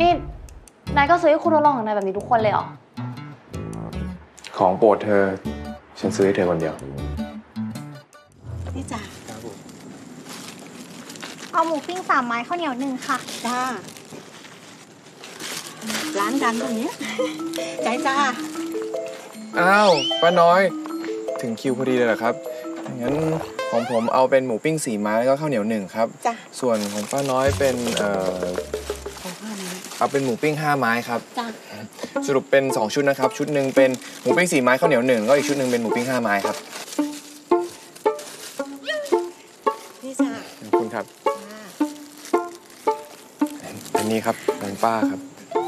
นี่นายก็ซื้อให้คุณทดลองของนายแบบนี้ทุกคนเลยเหรอของโปรดเธอฉันซื้อให้เธอคนเดียวนี่จ้ะเอาหมูปิ้ง3 ไม้ข้าวเหนียว1ค่ะจ้าร้านดังตรงนี้ใจจ้าอ้าวป้าน้อยถึงคิวพอดีเลยเหรอครับงั้นของผมเอาเป็นหมูปิ้ง4 ไม้แล้วก็ข้าวเหนียว1ครับจ้ะส่วนของป้าน้อยเป็นเอาเป็นหมูปิ้ง5 ไม้ครับจ้ะสรุปเป็น2 ชุดนะครับชุดหนึ่งเป็นหมูปิ้ง4 ไม้ข้าวเหนียว1แล้วอีกชุดหนึ่งเป็นหมูปิ้ง5 ไม้ครับนี่จ้ะขอบคุณครับอันนี้ครับของป้าครับ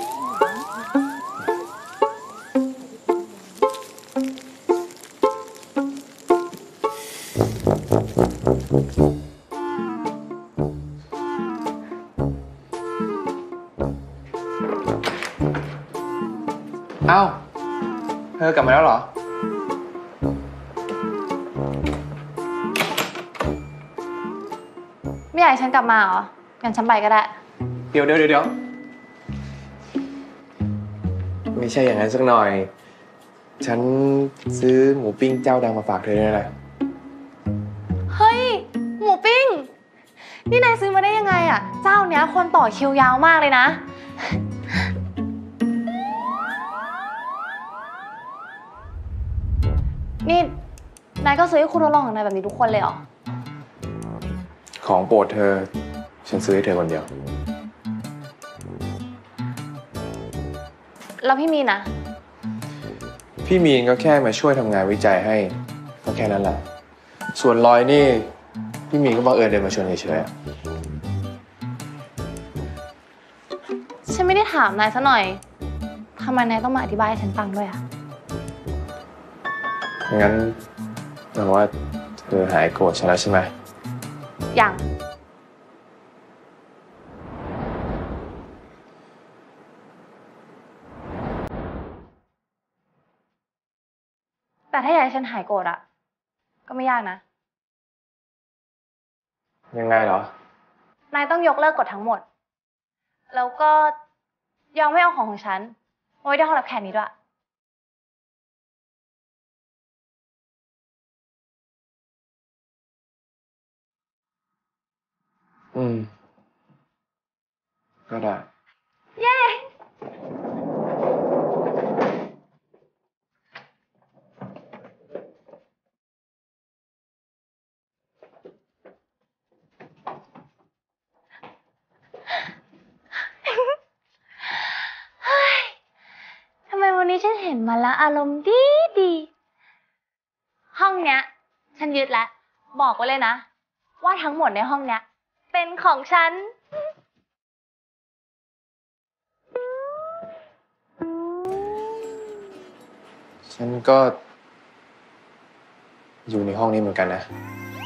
เอ้าเธอกลับมาแล้วเหรอไม่อยากให้ฉันกลับมาเหรองั้นฉันไปก็ได้เดี๋ยวไม่ใช่อย่างนั้นสักหน่อยฉันซื้อหมูปิ้งเจ้าดังมาฝากเธอด้วยนะเฮ้ยหมูปิ้งนี่นายซื้อมาได้ยังไงอ่ะเจ้าเนี้ยคนต่อคิวยาวมากเลยนะนี่นายก็ซื้อให้คุณทดลองของนายแบบนี้ทุกคนเลยเหรอของโปรดเธอฉันซื้อให้เธอคนเดียวแล้วพี่มีนนะพี่มีนก็แค่มาช่วยทำงานวิจัยให้ก็แค่นั้นแหละส่วนลอยนี่พี่มีนก็บังเอิญเดินมาชวนเฉยๆฉันไม่ได้ถามนายซะหน่อยทำไมนายต้องมาอธิบายให้ฉันฟังด้วยอ่ะงั้นแปลว่าเธอหายโกรธฉันแล้วใช่ไหมยังแต่ถ้าอยากให้ฉันหายโกรธอะก็ไม่ยากนะยังไงเหรอนายต้องยกเลิกกฎทั้งหมดแล้วก็ยอมไม่เอาของฉันไว้ที่ห้องรับแขกนี้ด้วยก็ได้เย้ทำไมวันนี้ฉันเห็นมาแล้วอารมณ์ดีห้องเนี้ยฉันยึดแล้วบอกไว้เลยนะว่าทั้งหมดในห้องเนี้ยเป็นของฉันฉันก็อยู่ในห้องนี้เหมือนกันนะ